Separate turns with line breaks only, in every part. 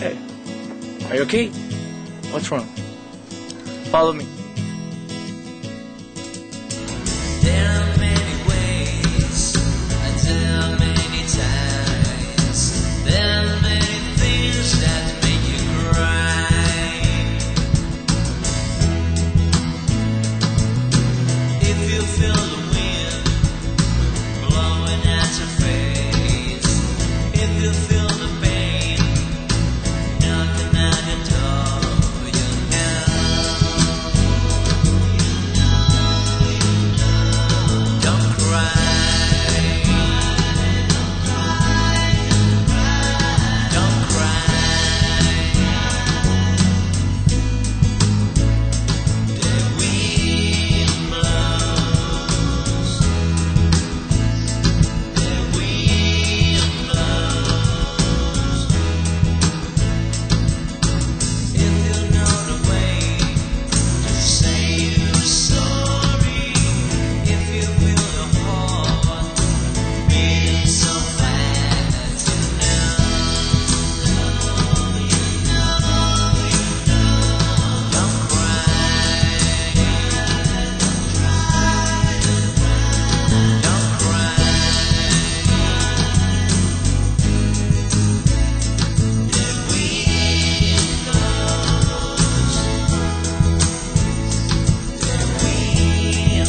Hey, are you okay? What's wrong? Follow me.
There are many ways, and there are many times. There are many things that make you cry. If you feel the wind blowing at your face, if you feel the pain knocking at your door, you know. Don't cry. Don't cry. The wind blows. The wind blows. If you know the way to say you're sorry, if you feel your heart beating so fast, you know. Don't cry. Don't cry. The wind blows. The wind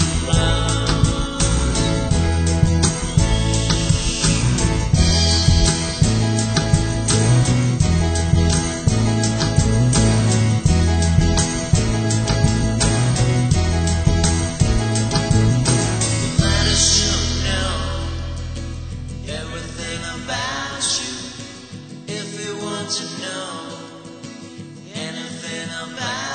Let us know everything about you. If you want to know anything about